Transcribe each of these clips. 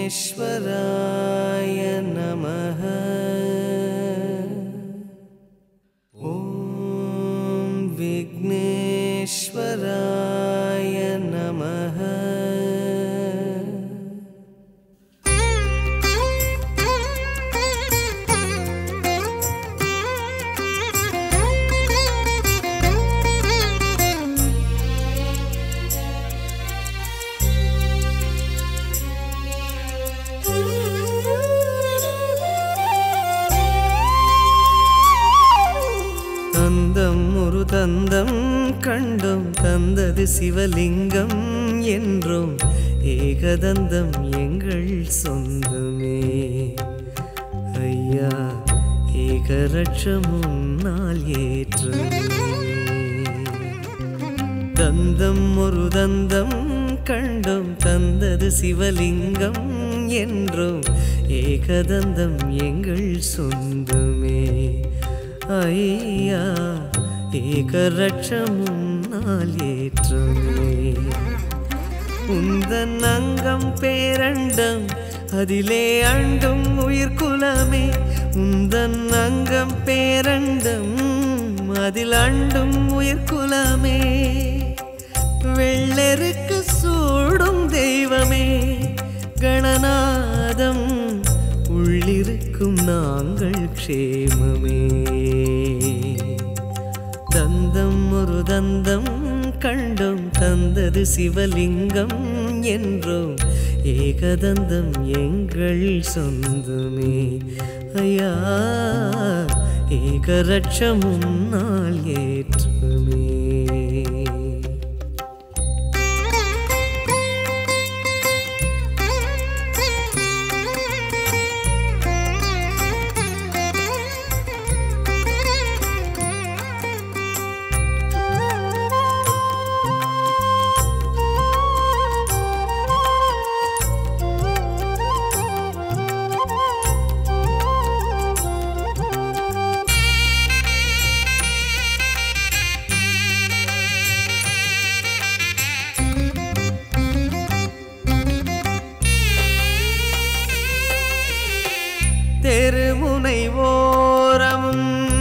विघ्नेश्वराय नमः। ॐ विघ्नेश्वराय नमः। தந்தம் கண்டும் தந்தது சிவலிங்கம் என்றும் ஏகதந்தம் எங்கள் சொந்தமே ஐயா ஏகரட்சம் முன்னால் ஏற்றுமே. தந்தம் ஒரு தந்தம் கண்டும் தந்தது சிவலிங்கம் என்றும் ஏகதந்தம் எங்கள் சொந்தமே ஐயா ஏகரட்சம் முன்னால் ஏற்றுமே. உந்தன் அங்கம் பேரண்டம் அதிலே அண்டும் உயிர்குலமே. உந்தன் அங்கம் பேரண்டம் அதில் அண்டும் உயிர்குலமே. வெள்ளெருக்கு சூடும் தெய்வமே கணநாதம் உள்ளிருக்கும் நாங்கள் க்ஷேமமே. தந்தம் ஒரு தந்தம் கண்டும் தந்தது சிவலிங்கம் என்றும் ஏகதந்தம் எங்கள் சொந்தமே ஐயா ஏகரட்சம் முன்னால் ஏற்றுமே. தெருமுனை ஓரமும்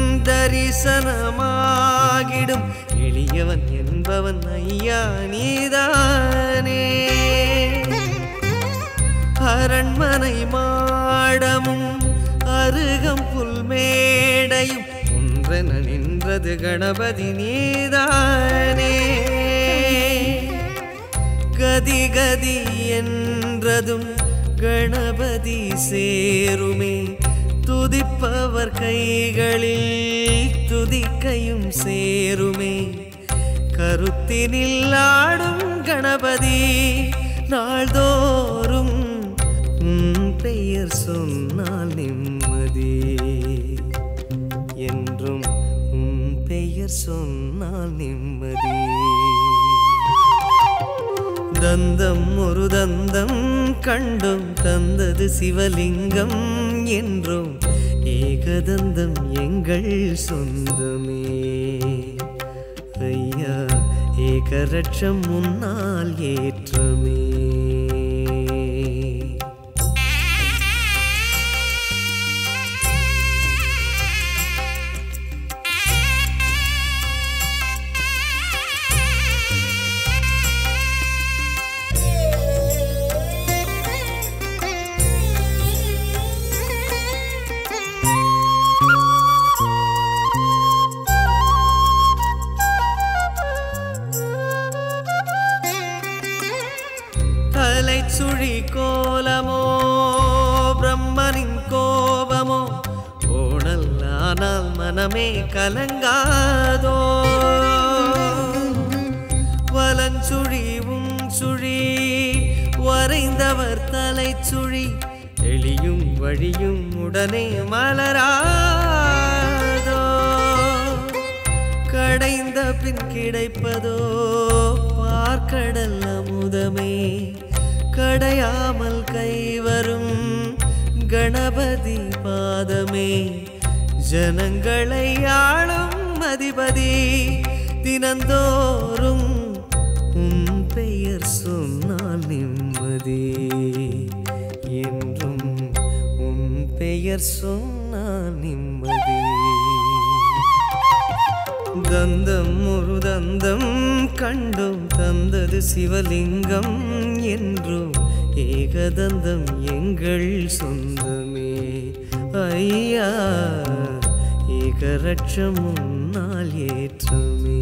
தரிசனமாகிடும் எளியவன் என்பவன் ஐயா நீதானே. அரண்மனை மாடமும் அருகம் புல்மேடையும் ஒன்றென நின்றது கணபதி நீதானே. கதி கதி என்றதும் கணபதி சேருமே. துதிப்பவர் கைகளில் துதிக்கையும் சேருமே. கருத்தினில் ஆடும் கணபதி நாள்தோறும் பெயர் சொன்னால் நிம்மதி என்றும் பெயர் சொன்னால் நிம்மதி. தந்தம் ஒரு தந்தம் கண்டும் தந்தது சிவலிங்கம் என்றும் ஏகதந்தம் எங்கள் சொந்தமே ஐயா ஏகரட்சம் முன்னால் ஏற்றுமே. சுழி கோலமோ பிரம்மனின் கோபமோ ஓடல் ஆனால் மனமே கலங்காதோ. வலஞ்சுழிவும் சுழி வரைந்தவர் தலை சுழி எளியும் வழியும் உடனே மலராதோ. கடைந்த பின் கிடைப்பதோ பார்க்கடல் அமுதமே. கடையாமல் கைவரும் கணபதி பாதமே. ஜனங்களை ஆளும் அதிபதி தினந்தோறும் பெயர் சொன்னால் நிம்மதி என்றும் உன் பெயர் சொன்னால் நிம்மதி. தந்தம் ஒரு தந்தம் கண்டும் தந்தது சிவலிங்கம் என்றும் ஏகதந்தம் எங்கள் சொந்தமே. ஐயா ஏகரட்சம் உன்னால் ஏற்றமே.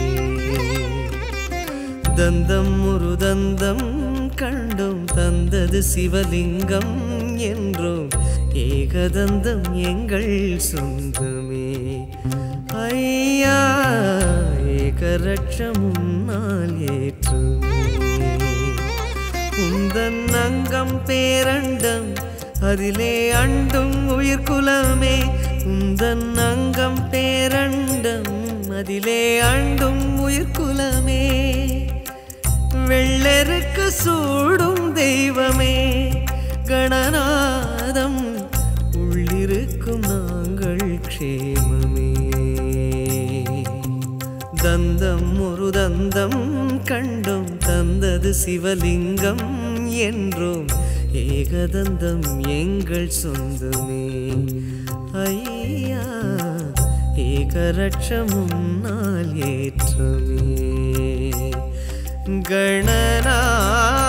தந்தம் ஒரு தந்தம் கண்டும் தந்தது சிவலிங்கம் என்றும் ஏகதந்தம் எங்கள் சொந்தமே. ஐயா ஏகரட்சம் உன்னால் ஏற்றமே. உந்தன் அங்கம் பேரண்டம் அதிலே அண்டும் உயிர்குலமே. உந்தன் அங்கம் பேரண்டம் அதிலே அண்டும் உயிர்குலமே. வெள்ளெருக்கு சூடும் தெய்வமே கணநாதம் உள்ளிருக்கும் நாங்கள் க்ஷேமமே. தந்தம் ஒரு தந்தம் கண்டும் தந்தது சிவலிங்கம் என்றும் ஏகதந்தம் எங்கள் சொந்தமே. ஐயா ஏகரட்சம் உன்னால் ஏற்றமே. கணநாதம்